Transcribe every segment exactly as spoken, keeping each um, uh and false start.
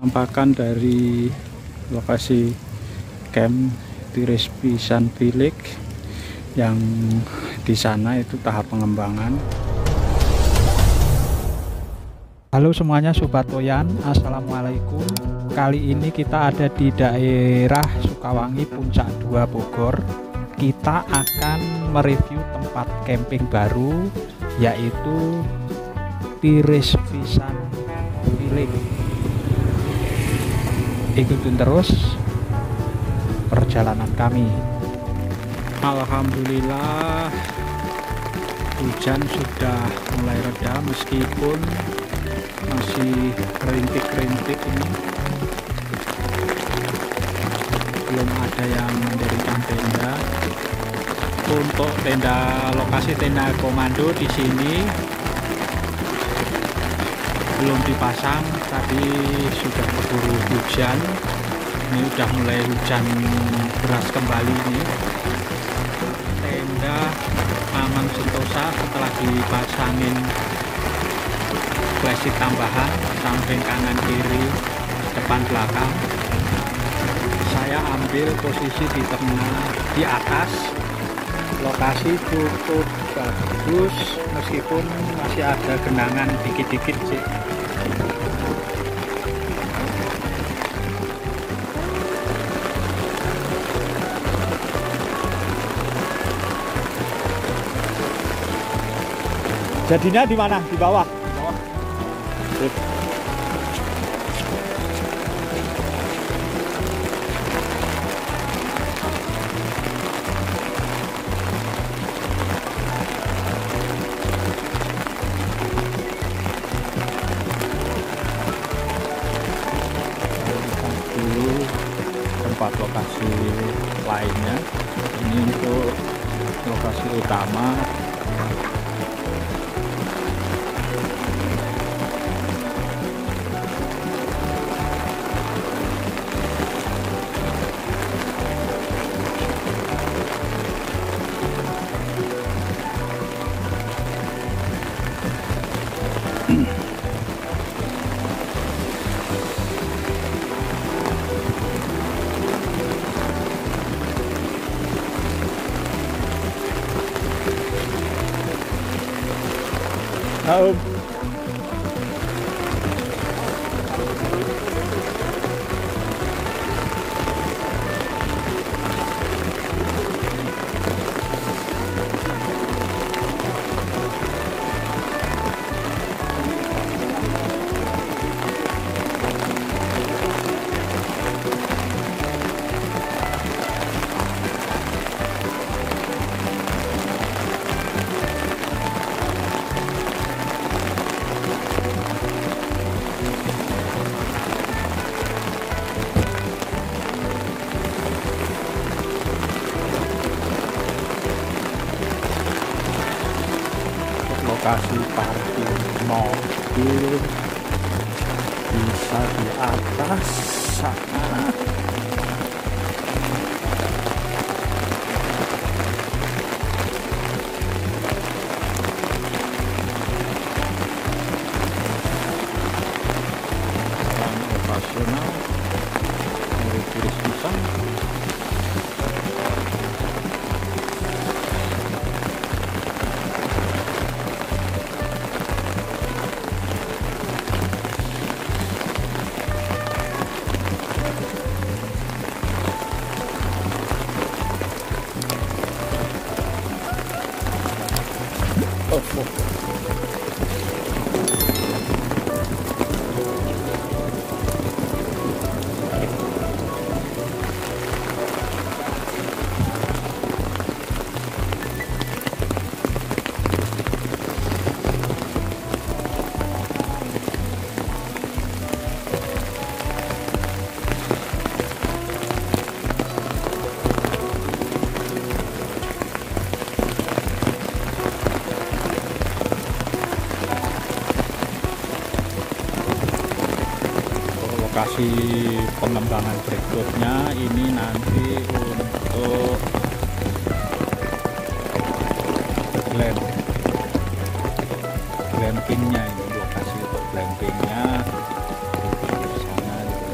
penampakan dari lokasi camp Tiris Pisan Village yang di sana itu tahap pengembangan. Halo semuanya Sobat Toyan, assalamualaikum. Kali ini kita ada di daerah Sukawangi Puncak dua Bogor. Kita akan mereview tempat camping baru yaitu Tiris Pisan Village. Ikutin terus perjalanan kami. Alhamdulillah hujan sudah mulai reda meskipun masih rintik-rintik ini. Belum ada yang mendirikan tenda. Untuk tenda lokasi tenda komando di sini belum dipasang, tadi sudah keburu hujan. Ini udah mulai hujan deras kembali ini. Tenda aman sentosa setelah dipasangin plastik tambahan samping kanan kiri depan belakang. Saya ambil posisi di tengah di atas. Lokasi cukup bagus meskipun masih ada genangan dikit-dikit sih. Jadinya di mana? Di bawah. Di bawah. Sip. Dulu tempat lokasi lainnya. Ini untuk lokasi utama. Halo. Lokasi parkir mobil bisa di atas sana. Jalan operasional dari Tiris Pisan. Oh, oh. Lokasi pengembangan berikutnya ini nanti untuk glamp glampingnya, ini lokasi untuk glampingnya di sana.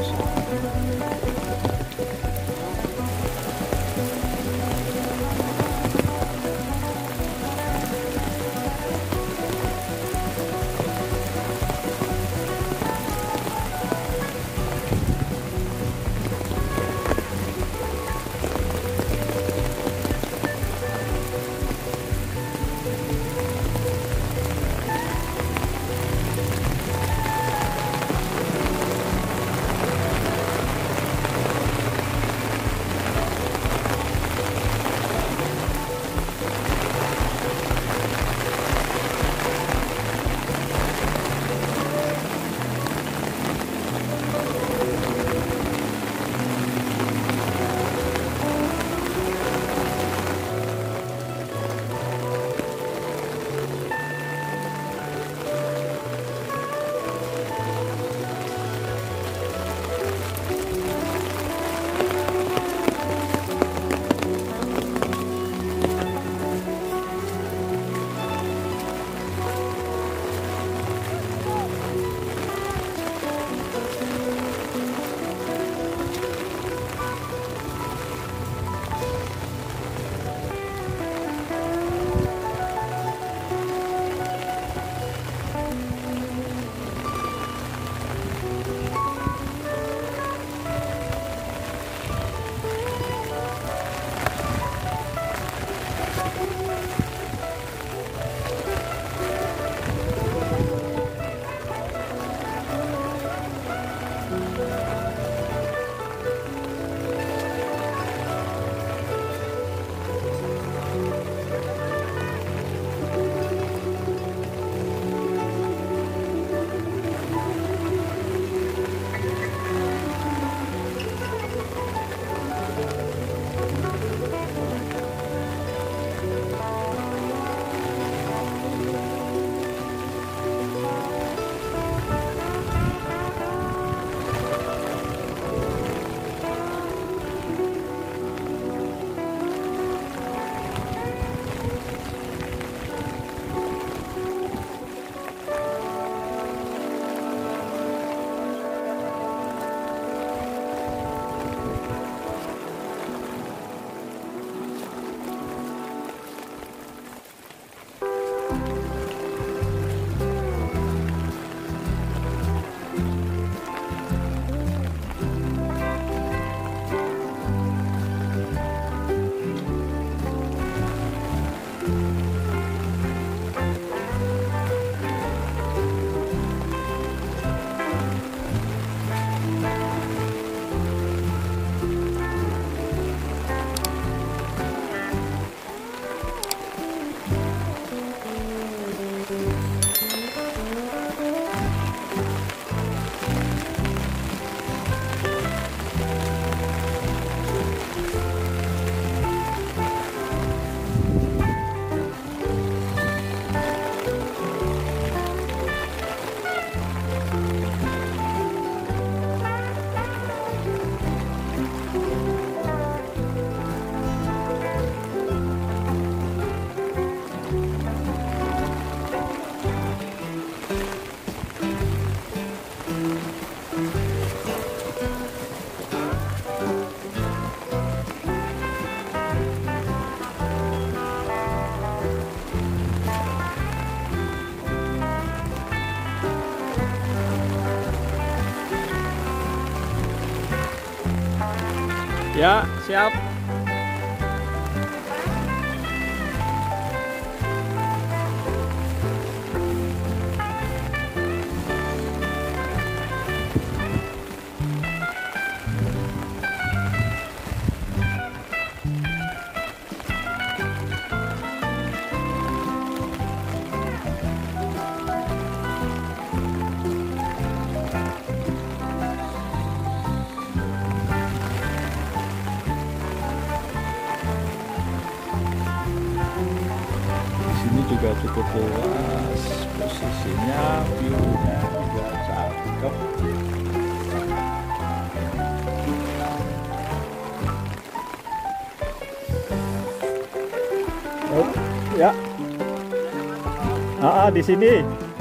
Ya, siap. Juga cukup luas, posisinya, view-nya juga cakep. Oh, ya. Ah, ah, di sini.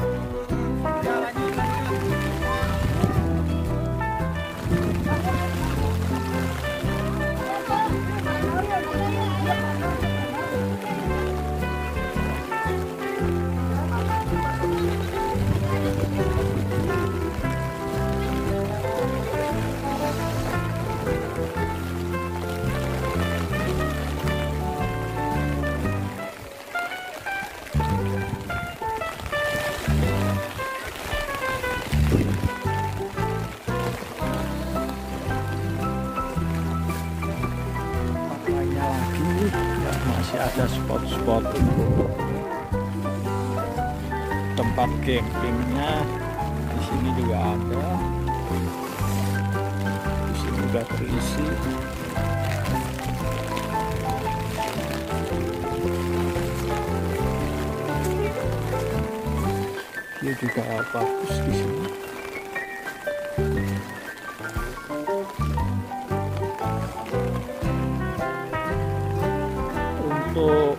Masih ada spot-spot untuk tempat campingnya. Di sini juga ada. Di sini juga terisi. Dia juga bagus di sini. Untuk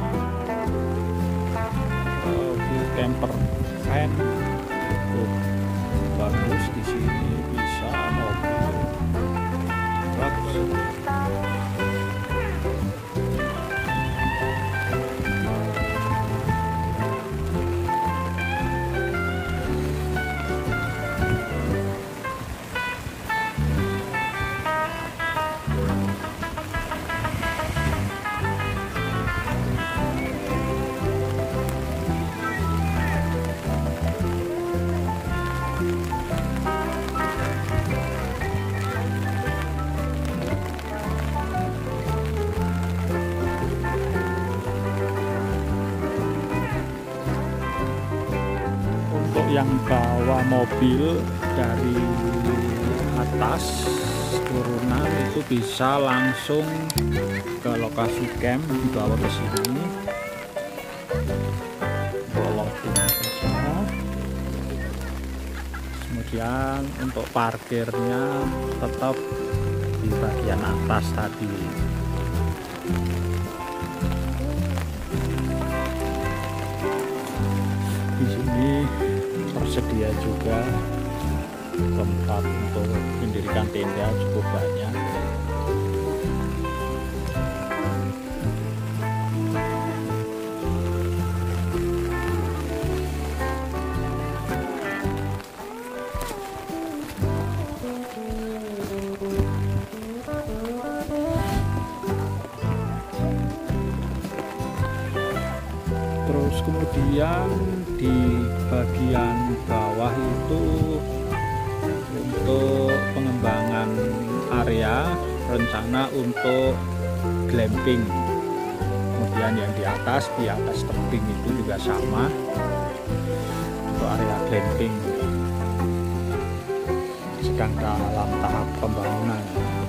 uh, view camper van cukup bagus di sini, bisa mobil bagus. yang bawa mobil dari atas turunan itu bisa langsung ke lokasi camp, dibawa ke sini, loading saja. Kemudian untuk parkirnya tetap di bagian atas tadi. Di sini tersedia juga tempat untuk mendirikan tenda cukup banyak. Terus kemudian di bagian bawah itu untuk pengembangan area rencana untuk glamping. Kemudian yang di atas di atas tebing itu juga sama untuk area glamping, sedang dalam tahap pembangunan.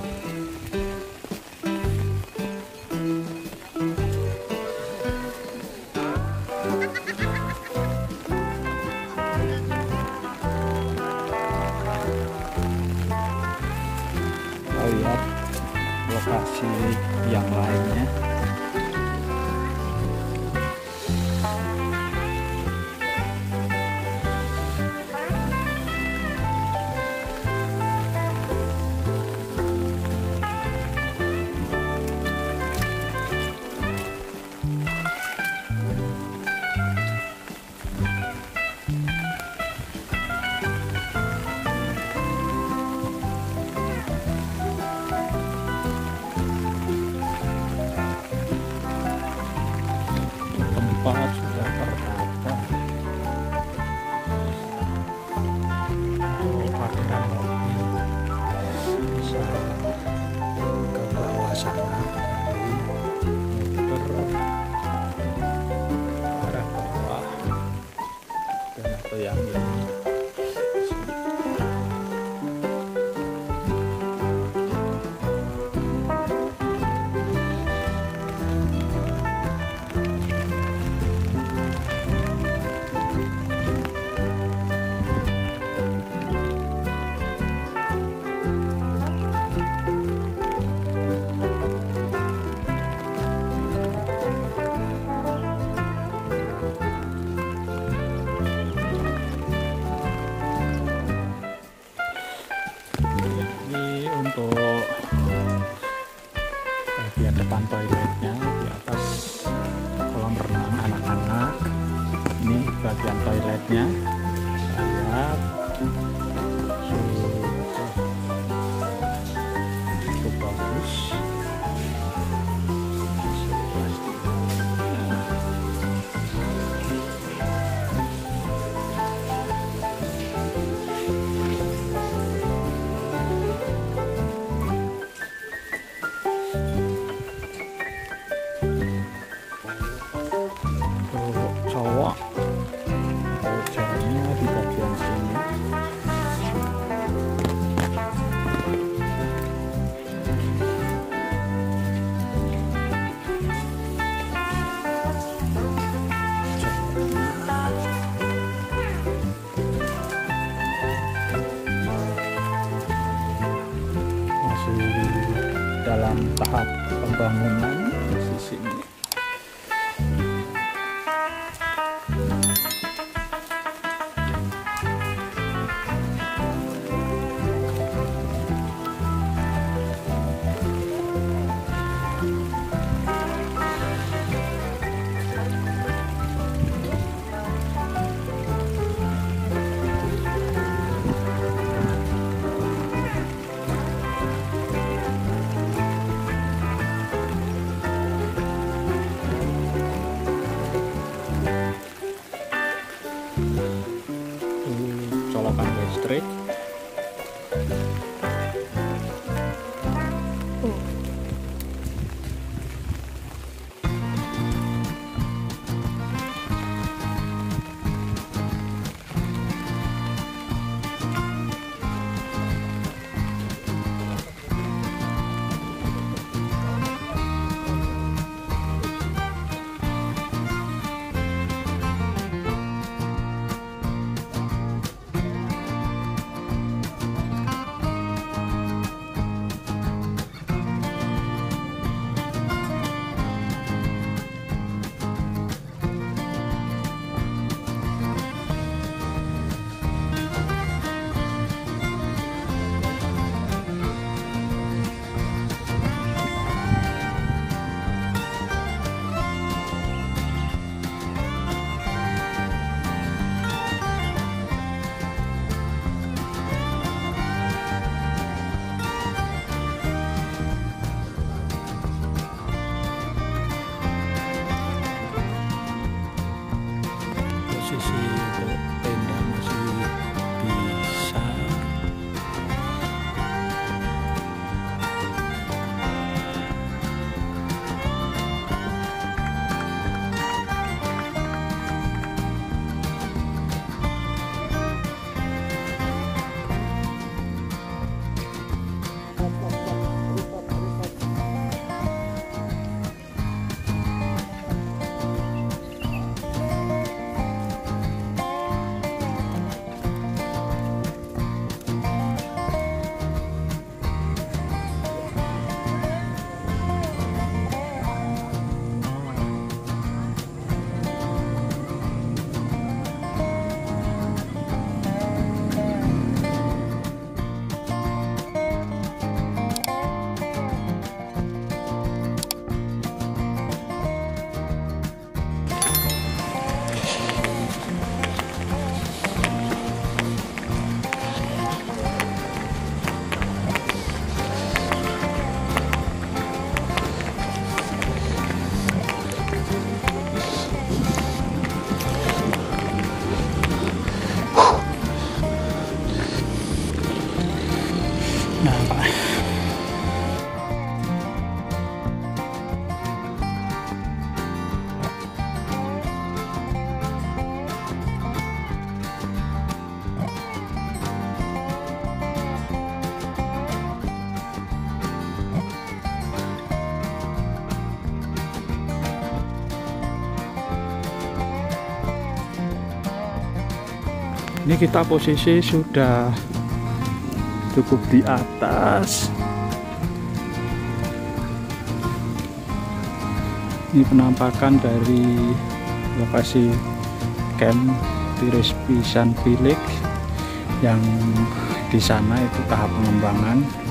Lihat lokasi yang lainnya. Tempat sudah tertata. Oh, parkiran mobil bisa ke bawah sana, muter arah bawah dan atau yang ini. Untuk bagian depan toiletnya di atas kolam renang anak-anak. Ini bagian toiletnya. Lihat cukup bagus. Cowok jalannya di bagian sini. Masih dalam tahap pembangunan di sini. Nah, Pak. Ini kita posisi sudah cukup di atas. Ini penampakan dari lokasi camp Tiris Pisan Village yang di sana itu tahap pengembangan.